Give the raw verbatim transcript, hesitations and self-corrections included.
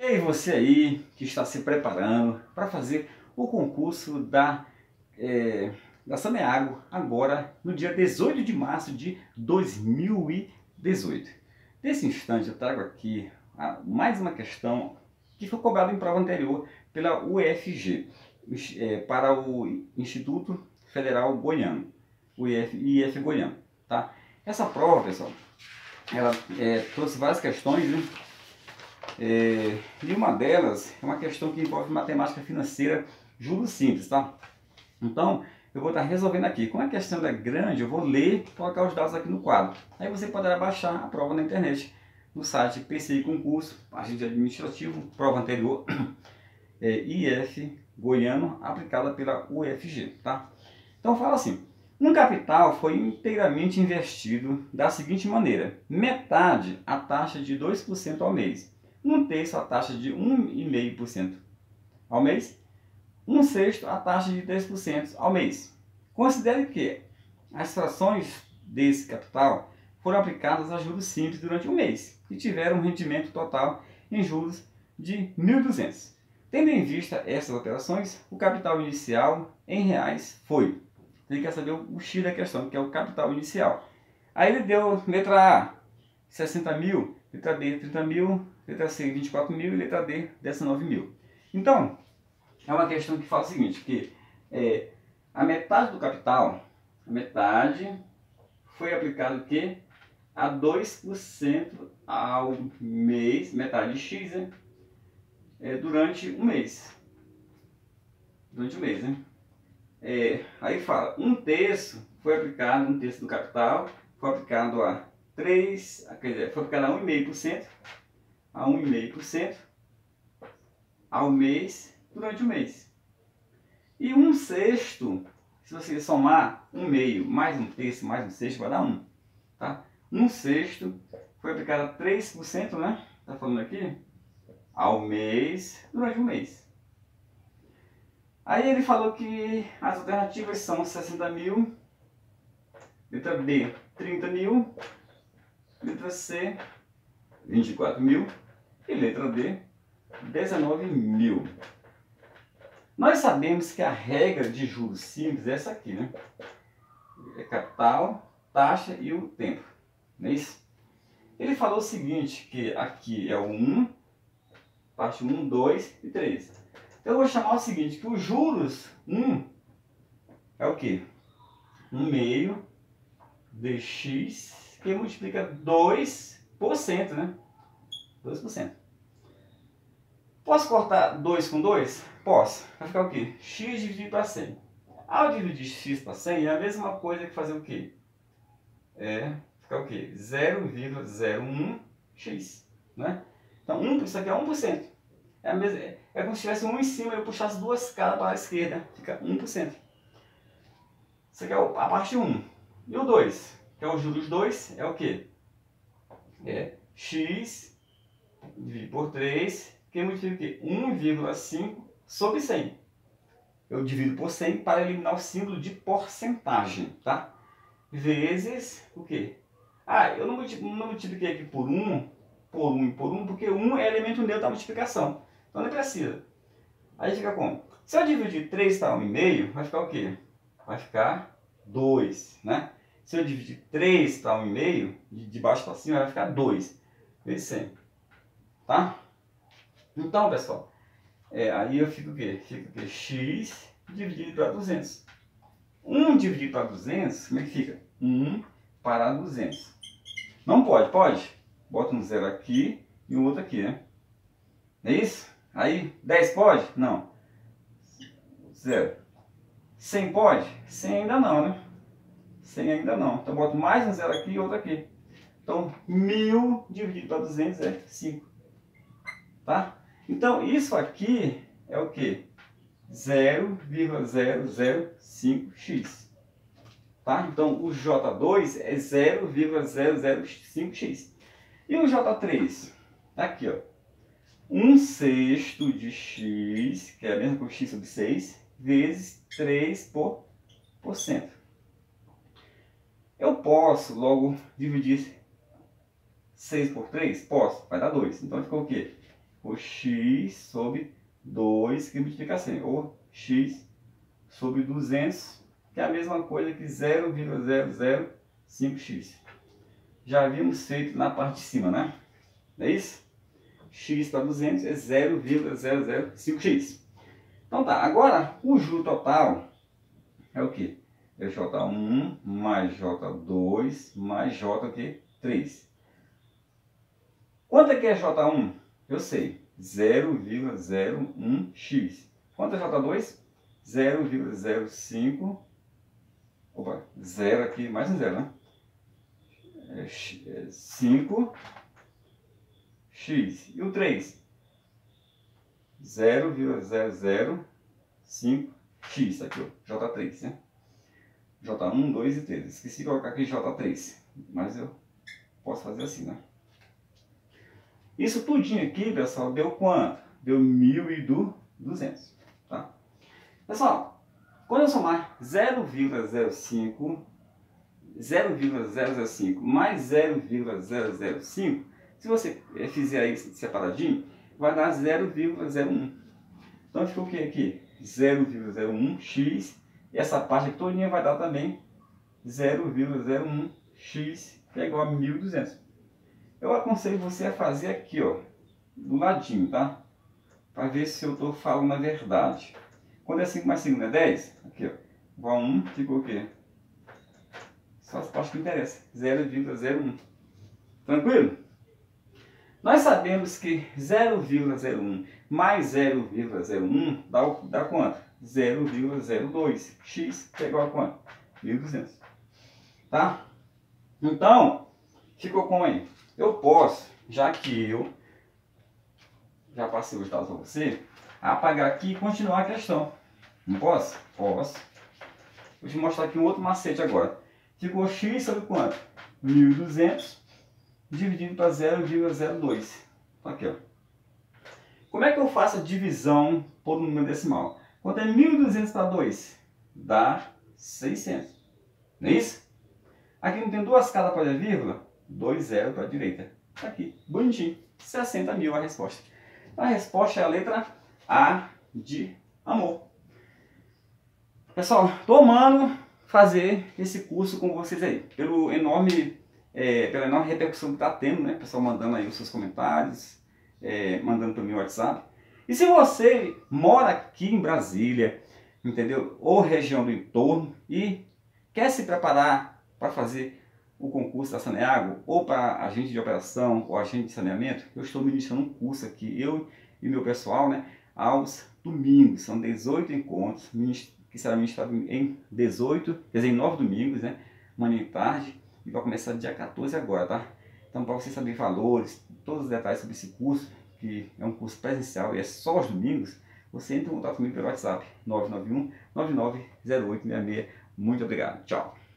aí você aí que está se preparando para fazer o concurso da, é, da Saneago agora no dia dezoito de março de dois mil e dezoito. Nesse instante eu trago aqui a, mais uma questão que foi cobrada em prova anterior pela U F G, é, para o Instituto Federal Goiano, o I F, I F Goiano. Tá? Essa prova, pessoal, ela é, trouxe várias questões, né? É, e uma delas é uma questão que envolve matemática financeira, juros simples, tá? Então, eu vou estar resolvendo aqui. Como a questão é grande, eu vou ler e colocar os dados aqui no quadro. Aí você poderá baixar a prova na internet, no site P C I Concurso, Agente Administrativo, prova anterior, é, I F Goiano, aplicada pela U F G, tá? Então, fala assim. Um capital foi inteiramente investido da seguinte maneira: metade a taxa de dois por cento ao mês, um terço a taxa de um vírgula cinco por cento ao mês, um sexto a taxa de três por cento ao mês. Considere que as frações desse capital foram aplicadas a juros simples durante um mês e tiveram um rendimento total em juros de mil e duzentos. Tendo em vista essas operações, o capital inicial em reais foi... Ele quer saber o X da questão, que é o capital inicial. Aí ele deu letra A, sessenta mil, letra B, trinta mil, letra C, vinte e quatro mil e letra D, dezenove mil. Então, é uma questão que fala o seguinte, que é, a metade do capital, a metade foi aplicado o quê? A dois por cento ao mês, metade de X, né? É, durante um mês. Durante um mês, né? É, aí fala, um terço foi aplicado, um terço do capital foi aplicado a três, quer dizer, foi aplicado a um vírgula cinco por cento, a um vírgula cinco por cento ao mês, durante o mês. E um sexto, se você somar um meio mais um terço mais um sexto, vai dar um, tá? Um sexto foi aplicado a três por cento, né? Tá falando aqui? Ao mês, durante um mês. Aí ele falou que as alternativas são sessenta mil, letra B, trinta mil, letra C, vinte e quatro mil e letra D, dezenove mil. Nós sabemos que a regra de juros simples é essa aqui, né? É capital, taxa e o tempo, não é isso? Ele falou o seguinte, que aqui é o um, parte um, dois e três. Então eu vou chamar o seguinte, que os juros um é o quê? um meio de x que multiplica dois por cento, né? dois por cento. Posso cortar dois com dois? Posso. Vai ficar o quê? X dividido para cem. Ao dividir x para cem é a mesma coisa que fazer o quê? É ficar o quê? zero vírgula zero um x, né? Então um, isso aqui é um por cento. É, a mesma, é como se tivesse um em cima e eu puxasse duas escadas para a esquerda. Fica um por cento. Isso aqui é a parte um. E o dois, que é o juros dois, é o quê? É x dividido por três, que multiplica o quê? um vírgula cinco sobre cem. Eu divido por cem para eliminar o símbolo de porcentagem, tá? Vezes o quê? Ah, eu não multipliquei aqui por um, por um e por um, porque um é elemento neutro da multiplicação. Então não precisa. Aí fica como? Se eu dividir três para um vírgula cinco, vai ficar o quê? Vai ficar dois, né? Se eu dividir três para um vírgula cinco, de baixo para cima, vai ficar dois vezes cem. Tá? Então, pessoal, é, aí eu fico o quê? Fica o quê? X dividido para duzentos. um dividido para duzentos, como é que fica? um para duzentos. Não pode? Pode? Bota um zero aqui e um outro aqui, né? É isso? Aí, dez pode? Não. Zero. cem pode? cem ainda não, né? cem ainda não. Então, boto mais um zero aqui e outro aqui. Então, mil dividido para duzentos é cinco. Tá? Então, isso aqui é o quê? zero vírgula zero zero cinco x. Tá? Então, o J dois é zero vírgula zero zero cinco x. E o J três? Aqui, ó. um sexto de x, que é a mesma coisa que x sobre seis, vezes três por cento. Eu posso logo dividir seis por três? Posso, vai dar dois. Então ficou o quê? ou x sobre dois que multiplica cem, ou x sobre duzentos, que é a mesma coisa que zero vírgula zero zero cinco x. Já havíamos feito na parte de cima, né? Não é isso? X para duzentos é zero vírgula zero zero cinco x. Então tá, agora o juro total é o que? É J um mais J dois mais J três. Quanto é que é J um? Eu sei, zero vírgula zero um x. Quanto é J dois? zero vírgula zero cinco. Opa, zero aqui, mais um zero, né? É cinco x. E o três? zero vírgula zero zero cinco x. Aqui, ó, J três, né? J um, dois e três. Esqueci de colocar aqui J três, mas eu posso fazer assim, né? Isso tudinho aqui, pessoal, deu quanto? Deu mil e duzentos, tá? Pessoal, quando eu somar zero vírgula zero cinco, zero vírgula zero zero cinco mais zero vírgula zero zero cinco, se você fizer aí separadinho, vai dar zero vírgula zero um. Então ficou o que aqui? zero vírgula zero um x, e essa parte aqui todinha vai dar também zero vírgula zero um x, que é igual a mil e duzentos. Eu aconselho você a fazer aqui, ó, do ladinho, tá? Para ver se eu estou falando a verdade. Quando é cinco mais cinco não é dez? Aqui, ó. Igual a um, ficou o quê? Só as partes que interessam. zero vírgula zero um. Tranquilo? Nós sabemos que zero vírgula zero um mais zero vírgula zero um dá, dá quanto? zero vírgula zero dois. X é igual a quanto? mil e duzentos. Tá? Então, ficou como aí? Eu posso, já que eu já passei os dados para você, apagar aqui e continuar a questão. Não posso? Posso. Vou te mostrar aqui um outro macete agora. Ficou x sobre quanto? mil e duzentos dividido para zero vírgula zero dois. Aqui, ó. Como é que eu faço a divisão por número decimal? Quanto é mil e duzentos para dois? Dá seiscentos. Não é isso? Aqui não tem duas casas após a vírgula? dois zero para a direita. Aqui, bonitinho. sessenta mil a resposta. A resposta é a letra A de amor. Pessoal, estou amando fazer esse curso com vocês aí. Pelo enorme, é, pela enorme repercussão que está tendo, né? Pessoal mandando aí os seus comentários, é, mandando para o meu WhatsApp. E se você mora aqui em Brasília, entendeu? Ou região do entorno e quer se preparar para fazer o concurso da Saneago, ou para agente de operação, ou agente de saneamento, eu estou ministrando um curso aqui, eu e meu pessoal, né, aos domingos. São dezoito encontros, que será ministrado em dezoito, quer dizer, em nove domingos, né, manhã e tarde, e vai começar dia quatorze agora, tá? Então, para você saber valores, todos os detalhes sobre esse curso, que é um curso presencial e é só aos domingos, você entra em contato comigo pelo WhatsApp, nove nove um, nove nove zero oito seis seis. Muito obrigado, tchau!